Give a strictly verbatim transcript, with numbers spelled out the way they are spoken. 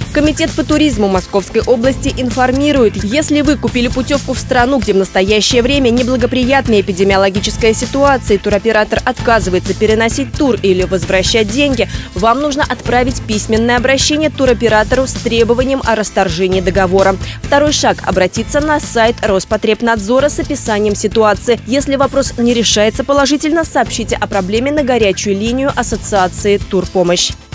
Комитет по туризму Московской области информирует, если вы купили путевку в страну, где в настоящее время неблагоприятная эпидемиологическая ситуация, и туроператор отказывается переносить тур или возвращать деньги, вам нужно отправить письменное обращение туроператору с требованием о расторжении договора. Второй шаг – обратиться на сайт Роспотребнадзора с описанием ситуации. Если вопрос не решается положительно, сообщите о проблеме на горячую линию Ассоциации «Турпомощь».